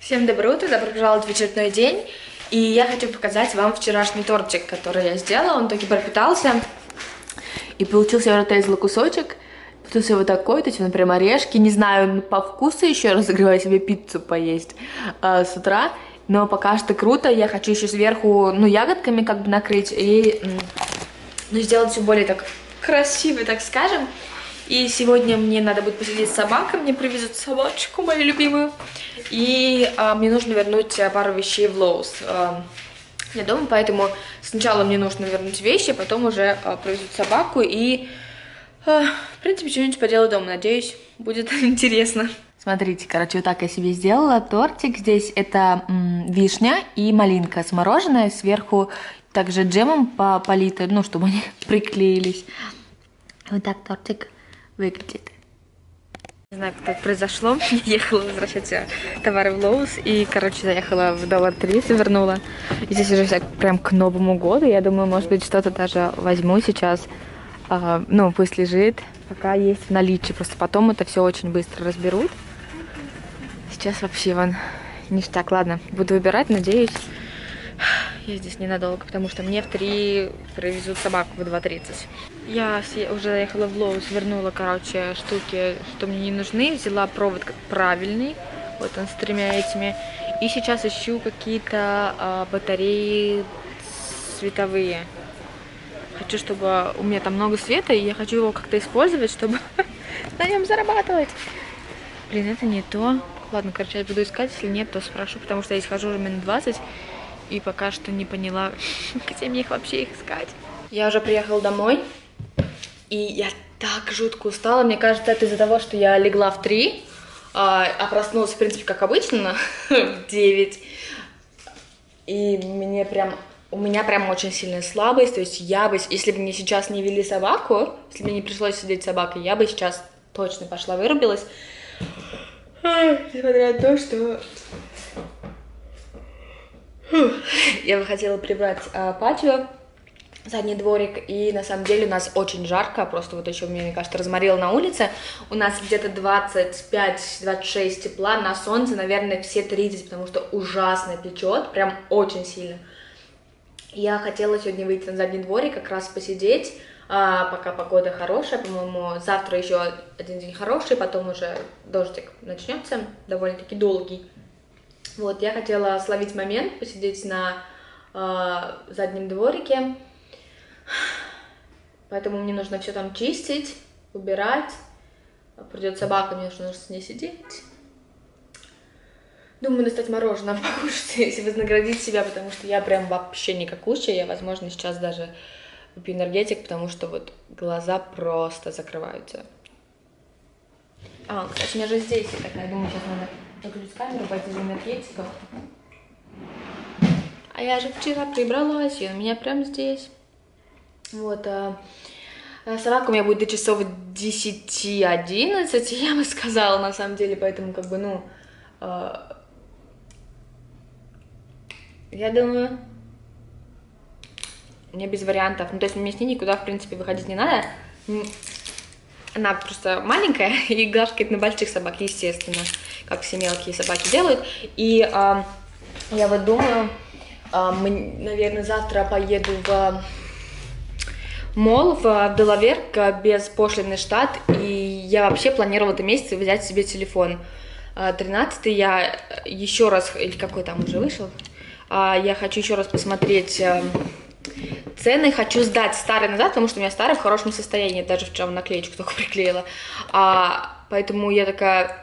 Всем доброе утро, добро пожаловать в очередной день. И я хочу показать вам вчерашний тортик, который я сделала. Он таки пропитался. И получился вот такой кусочек. Получился вот такой, то есть он прям орешки. Не знаю, по вкусу еще разогреваю себе пиццу поесть с утра. Но пока что круто. Я хочу еще сверху, ягодками как бы накрыть. И сделать все более так красиво, так скажем. И сегодня мне надо будет посидеть с собакой, мне привезут собачку мою любимую. И мне нужно вернуть пару вещей в Лоус. Я дома, поэтому сначала мне нужно вернуть вещи, потом уже привезут собаку. И, в принципе, что-нибудь поделаю дома, надеюсь, будет интересно. Смотрите, короче, вот так я себе сделала тортик. Здесь это вишня и малинка смороженная, сверху также джемом полита, чтобы они приклеились. Вот так тортик выглядит. Не знаю, как так произошло. Я ехала возвращать товары в Лоус и, заехала в $3 завернула. И здесь уже прям к Новому году. Я думаю, может быть, что-то даже возьму сейчас. Пусть лежит, пока есть в наличии. Просто потом это все очень быстро разберут. Сейчас вообще вон ништяк. Ладно, буду выбирать, надеюсь. Я здесь ненадолго, потому что мне в 3 привезут собаку в 2:30. Я уже заехала в Лоус, вернула, штуки, что мне не нужны. Взяла провод правильный, вот он с 3 этими. И сейчас ищу какие-то батареи световые. Хочу, чтобы у меня там много света, и я хочу его как-то использовать, чтобы на нем зарабатывать. Блин, это не то. Ладно, я буду искать, если нет, то спрошу, потому что я здесь хожу уже минут 20. И пока что не поняла, где мне их вообще искать. Я уже приехала домой. И я так жутко устала. Мне кажется, это из-за того, что я легла в 3, а проснулась, в принципе, как обычно, в 9. И у меня прям очень сильная слабость. То есть я бы, если бы мне сейчас не вели собаку, если бы мне не пришлось сидеть с собакой, я бы сейчас точно пошла вырубилась. Несмотря на то, что... Я бы хотела прибрать патио, задний дворик, и на самом деле у нас очень жарко, просто вот еще мне кажется, разморило на улице. У нас где-то 25-26 тепла, на солнце, наверное, все 30, потому что ужасно печет, прям очень сильно. Я хотела сегодня выйти на задний дворик, как раз посидеть, пока погода хорошая, по-моему, завтра еще один день хороший, потом уже дождик начнется, довольно-таки долгий. Вот, я хотела словить момент, посидеть на заднем дворике, поэтому мне нужно все там чистить, убирать, придет собака, мне нужно с ней сидеть. Думаю, достать мороженое, покушать, если вознаградить себя, потому что я прям вообще никакущая, я, возможно, сейчас даже выпью энергетик, потому что вот глаза просто закрываются. Кстати, у меня же здесь, я такая думаю, сейчас надо... Выключить камеру, пойти за энергетиком. А я же вчера прибралась, и у меня прям здесь. Вот. Собака у меня будет до часов 10-11, я бы сказала, на самом деле, поэтому, я думаю, мне без вариантов. То есть мне с ней никуда, в принципе, выходить не надо. Она просто маленькая и гавкает на больших собак, естественно, как все мелкие собаки делают. И я вот думаю, наверное, завтра поеду в молл в Делавер, беспошлинный штат. И я вообще планировала этот месяц взять себе телефон 13-й. Я еще раз, или какой там уже вышел, я хочу еще раз посмотреть... Цены хочу сдать старый назад, потому что у меня старый в хорошем состоянии. Даже вчера наклеечку только приклеила. Поэтому я такая...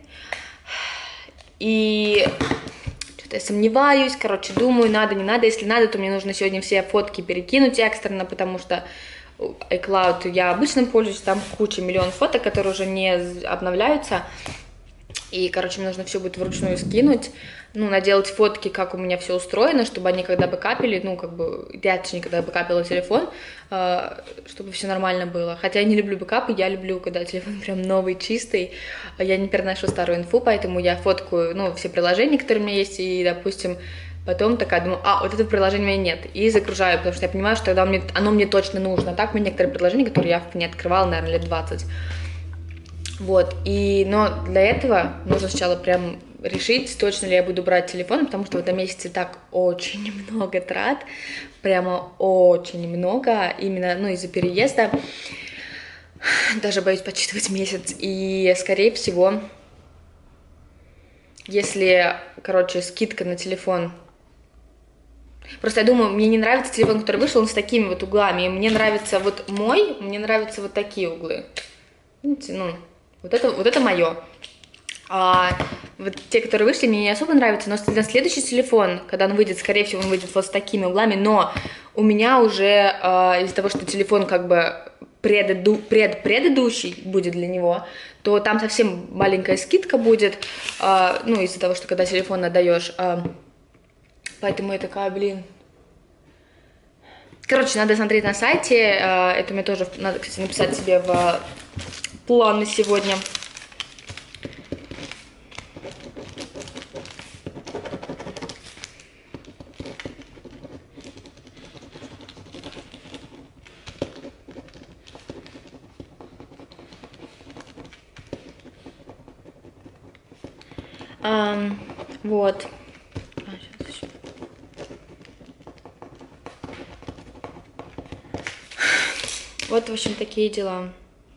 И что-то я сомневаюсь. Думаю, надо, не надо. Если надо, то мне нужно сегодня все фотки перекинуть экстренно, потому что iCloud я обычно пользуюсь. Там миллион фоток, которые уже не обновляются. И, мне нужно все будет вручную скинуть, наделать фотки, как у меня все устроено, чтобы они когда бы капили, я точнее, когда бы капила телефон, чтобы все нормально было. Хотя я не люблю бэкапы, я люблю, когда телефон прям новый, чистый, я не переношу старую инфу, поэтому я фоткаю, все приложения, которые у меня есть, и, допустим, потом такая думаю, вот этого приложения у меня нет, и загружаю, потому что я понимаю, что тогда оно мне точно нужно. Так, у меня некоторые приложения, которые я не открывала, наверное, лет 20. Вот, но для этого нужно сначала прям решить, точно ли я буду брать телефон, потому что в этом месяце так очень много трат, прямо очень много, именно, из-за переезда, даже боюсь подсчитывать месяц, и, скорее всего, если, скидка на телефон. Просто я думаю, мне не нравится телефон, который вышел, он с такими вот углами, и мне нравится мне нравятся вот такие углы. Видите, вот это мое. А вот те, которые вышли, мне не особо нравятся, но на следующий телефон, когда он выйдет, скорее всего, он выйдет вот с такими углами, но у меня уже из-за того, что телефон как бы предыдущий будет для него, то там совсем маленькая скидка будет, из-за того, что когда телефон отдаешь. Поэтому я такая, надо смотреть на сайте, это мне тоже надо, кстати, написать себе в план на сегодня. Вот. Вот, в общем, такие дела.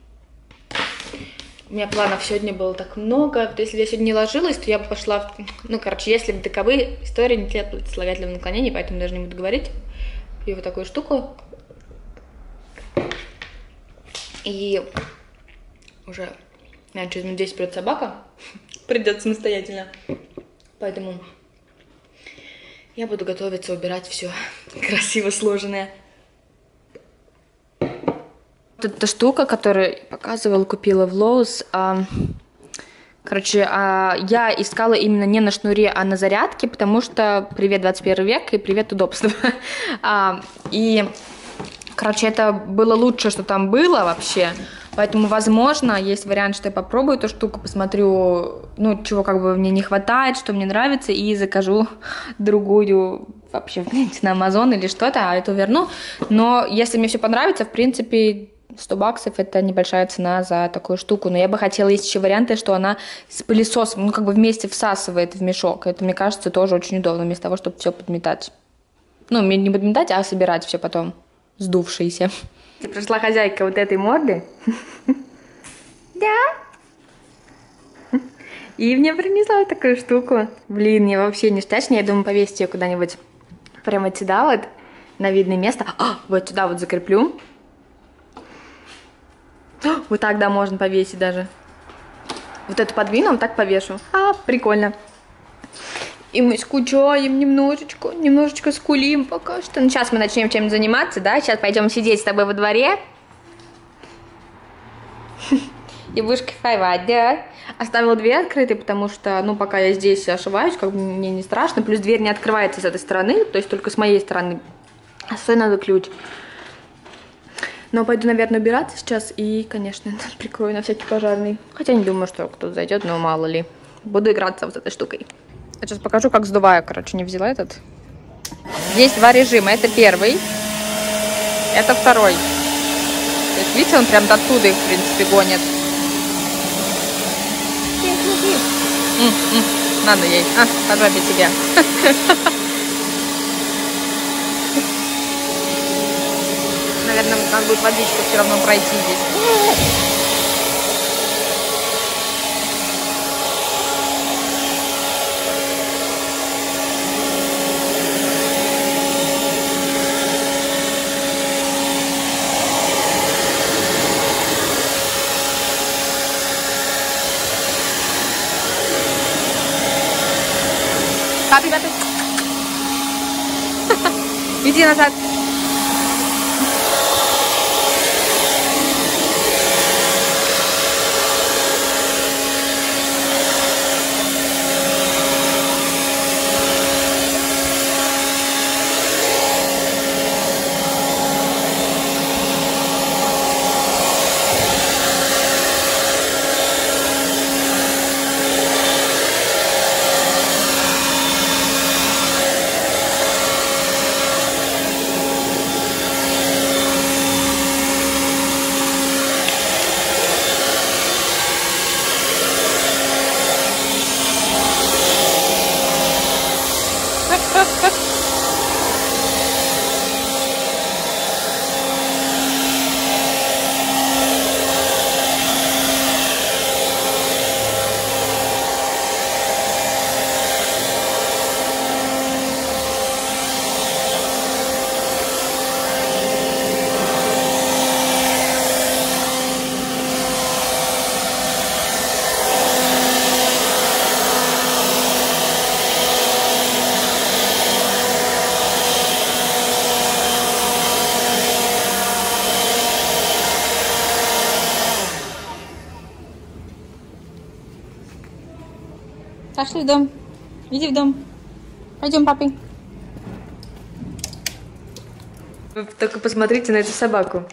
У меня планов сегодня было так много. Если я сегодня не ложилась, то я бы пошла... если бы таковы истории не требуют слагательного наклонения, поэтому даже не буду говорить. Пью вот такую штуку. И уже, наверное, через минут 10 придет собака. Придет самостоятельно. Поэтому я буду готовиться, убирать все красиво сложенное. Вот эта штука, которую показывала, купила в Lowe's. Я искала именно не на шнуре, а на зарядке, потому что привет 21 век и привет удобство. Это было лучше, что там было вообще. Поэтому, возможно, есть вариант, что я попробую эту штуку, посмотрю, чего мне не хватает, что мне нравится, и закажу другую вообще, на Amazon или что-то, а эту верну. Но если мне все понравится, в принципе, $100 это небольшая цена за такую штуку. Но я бы хотела, есть еще варианты, что она с пылесосом, вместе всасывает в мешок. Это, мне кажется, тоже очень удобно, вместо того, чтобы все подметать. Не подметать, а собирать все потом, сдувшиеся. Пришла хозяйка вот этой морды. Да. И мне принесла вот такую штуку. Я вообще не штачная. Я думаю, повесить ее куда-нибудь прямо сюда вот, на видное место. Вот сюда вот закреплю. Вот так, да, можно повесить даже. Вот эту подвину, вот так повешу. Прикольно. И мы скучаем немножечко скулим пока что. Сейчас мы начнем чем-то заниматься, да? Сейчас пойдем сидеть с тобой во дворе. И будешь кайфовать, да? Оставила дверь открытой, потому что, пока я здесь ошиваюсь, мне не страшно. Плюс дверь не открывается с этой стороны, то есть только с моей стороны. Особенно надо ключ. Но пойду, наверное, убираться сейчас и, конечно, прикрою на всякий пожарный. Хотя не думаю, что кто-то зайдет, но мало ли. Буду играться вот этой штукой. Я сейчас покажу, как сдуваю. Не взяла этот. Здесь два режима. Это первый. Это второй. То есть, видите, он прям оттуда их, в принципе, гонит. Надо ей. По жопе тебе. Наверное, надо будет водичку все равно пройти здесь. Папи. Иди назад. Пошли в дом. Иди в дом. Пойдем, папи. Вы только посмотрите на эту собаку.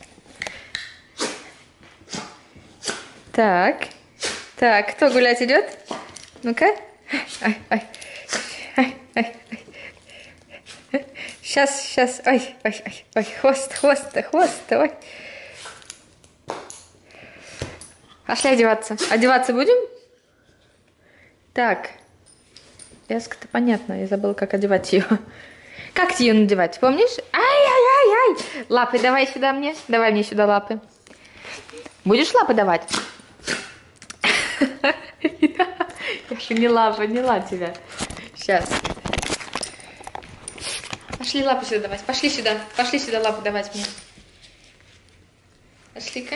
Так. Так, кто гулять идет? Ну-ка. Ай, ай. Ай, ай, ай. Сейчас. Ой, ой, ой, ой. Хвост, ой. Пошли одеваться. Одеваться будем? Так. Эска-то понятно. Я забыла, как одевать ее. Как ее надевать, помнишь? Ай-яй-яй-яй. Лапы давай сюда мне. Давай мне сюда лапы. Будешь лапы давать? Я поняла тебя. Сейчас. Пошли лапы сюда давать. Пошли сюда лапы давать мне. Пошли-ка.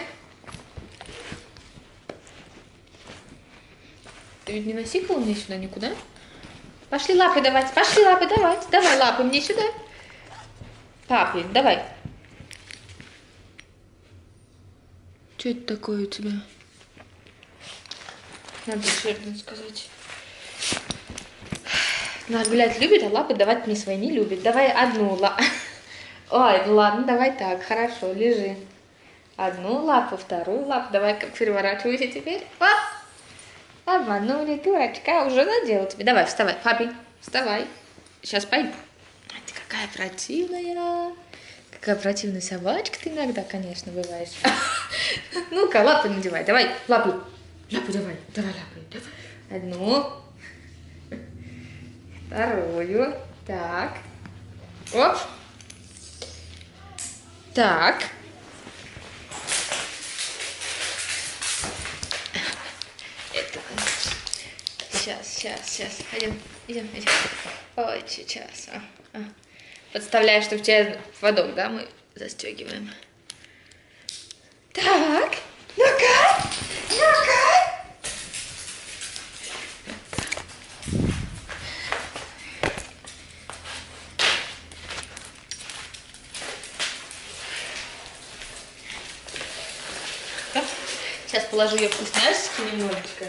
Ты ведь не насикала мне сюда никуда? Пошли лапы давать. Давай лапы мне сюда. Папе, давай. Что это такое у тебя? Надо честно сказать. Нас гулять любит, а лапы давать мне свои не любит. Давай одну лапу. Ой, ну ладно, давай так, хорошо, лежи. Одну лапу, вторую лапу. Давай как переворачивайся теперь. Обманули, дурачка, уже надела тебе. Давай, вставай, папи, вставай. Сейчас пойду. Ты какая противная. Какая противная собачка ты иногда, конечно, бываешь. Ну-ка, лапы надевай, давай, лапы. Лапу давай, лапы. Одну. Вторую. Так. Оп. Так. Это. Сейчас. Идем. Ой, сейчас. Подставляешь, что в тебя водок, да, мы застегиваем. Так. Ну-ка. Сейчас положу ее вкусняшечки немножечко.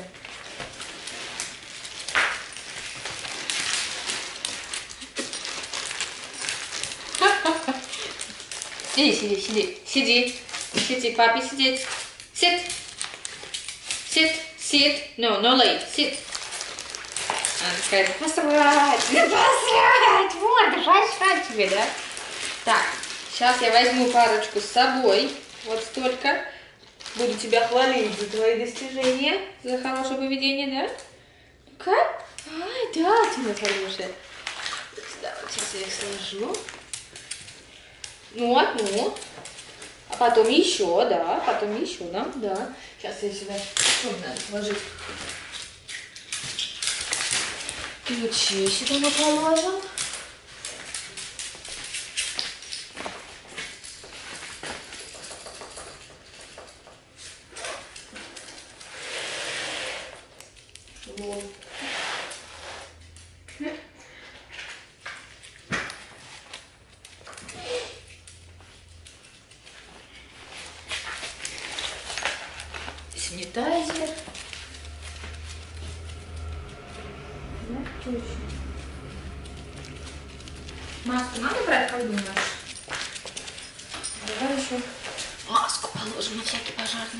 Сиди, папе сидеть. Sit. No lay. Sit. Она такая, посрать. Вот, жрать тебе, да? Так, сейчас я возьму парочку с собой. Вот столько. Буду тебя хвалить за твои достижения, за хорошее поведение, да? Ну-ка. Ай, да, ты моя хорошая. Да, вот сейчас я их сложу. Ну, одну. А потом еще, да. Да. Сейчас я сюда надо сложить. Ключи сюда мы положим. Вот. Санитайзер. Да, что еще? Маску надо брать, как думаешь? Давай еще маску положим на всякий пожарный.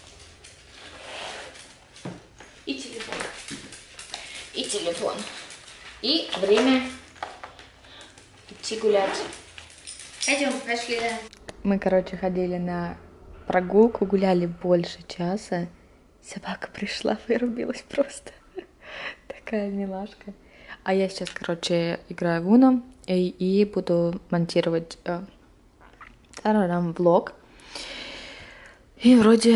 И телефон. И время идти гулять. Пойдем, пошли, да. Мы, короче, ходили на прогулку, гуляли больше часа. Собака пришла, вырубилась просто. Такая милашка. А я сейчас, короче, играю в Uno и буду монтировать влог. И вроде...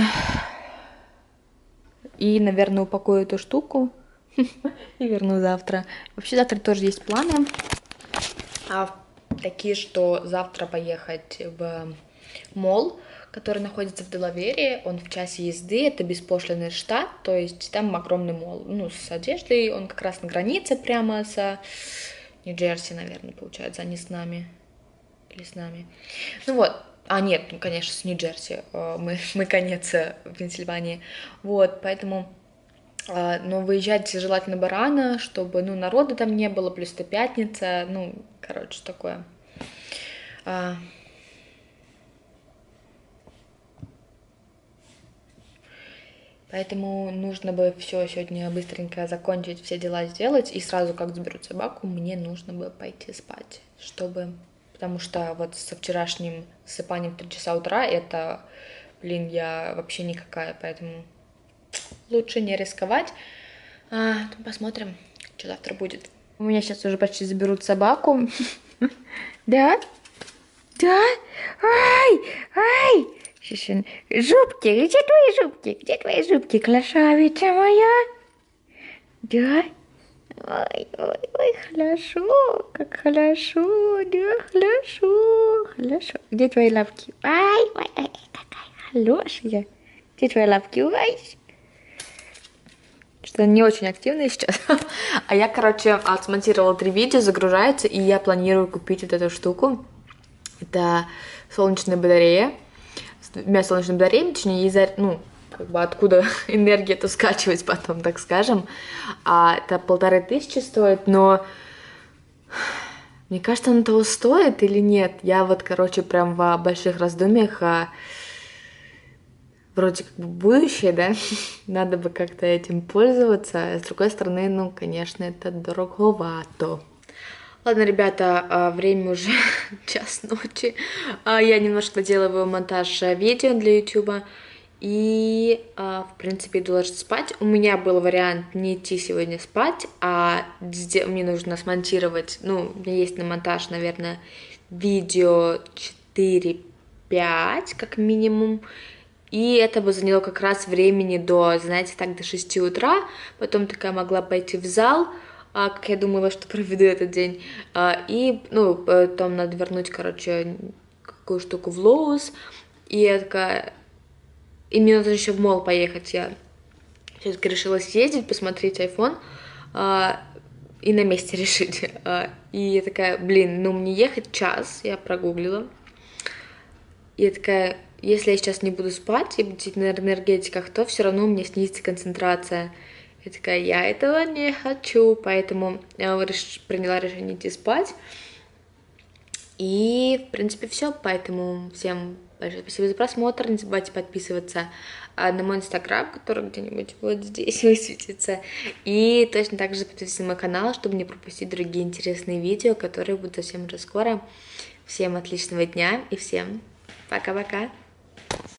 И, наверное, упакую эту штуку и верну завтра. Вообще завтра тоже есть планы. Такие, что завтра поехать в молл, который находится в Делавере. Он в часе езды, это беспошлинный штат, то есть там огромный молл. Ну, с одеждой, он как раз на границе прямо с Нью-Джерси, наверное, получается, а не с нами. Или с нами. Ну вот. Нет, ну, конечно, с Нью-Джерси. Мы конец в Пенсильвании. Вот, поэтому Но выезжать желательно бы рано, чтобы, ну, народа там не было, плюс это пятница, ну, короче, такое. Поэтому нужно бы все сегодня быстренько закончить, все дела сделать, и сразу, как заберут собаку, мне нужно бы пойти спать, чтобы... Потому что вот со вчерашним засыпанием в 3 часа утра, это, блин, я вообще никакая, поэтому лучше не рисковать. Посмотрим, что завтра будет. У меня сейчас уже почти заберут собаку. Да? Да? Ай! Ай! Зубки, где твои зубки? Где твои зубки, красавица моя? Да? Ой, ой, ой, хорошо, как хорошо, да, хорошо, хорошо. Где твои лапки? Ай, ой, ой, какая хорошая. Где твои лапки? Ой. Что не очень активная сейчас. А я, короче, смонтировала 3 видео, загружается, и я планирую купить вот эту штуку. Это солнечная батарея. С 2 солнечными батареями, точнее, ну, как бы откуда энергию-то скачивать потом, так скажем. Это 1500 стоит, но мне кажется, оно того стоит или нет. Я вот, короче, прям в больших раздумьях. Вроде как бы будущее, да, надо бы как-то этим пользоваться. С другой стороны, ну, конечно, это дороговато. Ладно, ребята, время уже 1 ночи. Я немножко доделываю монтаж видео для YouTube. И, в принципе, иду ложиться спать. У меня был вариант не идти сегодня спать, мне нужно смонтировать, ну, у меня есть на монтаж, наверное, видео 4-5, как минимум. И это бы заняло как раз времени до, знаете, так, до 6 утра. Потом такая могла пойти в зал, как я думала, что проведу этот день. И, ну, потом надо вернуть, короче, какую штуку в Лоус. И я такая... И мне нужно еще в молл поехать. Я все-таки решила съездить, посмотреть iPhone и на месте решить. И я такая, блин, ну мне ехать час, я прогуглила. И я такая, если я сейчас не буду спать и буду сидеть на энергетиках, то все равно у меня снизится концентрация. Я такая, я этого не хочу, поэтому я приняла решение идти спать. И, в принципе, все. Поэтому всем большое спасибо за просмотр. Не забывайте подписываться на мой инстаграм, который где-нибудь вот здесь высветится. И точно так же подписывайтесь на мой канал, чтобы не пропустить другие интересные видео, которые будут совсем уже скоро. Всем отличного дня и всем пока-пока.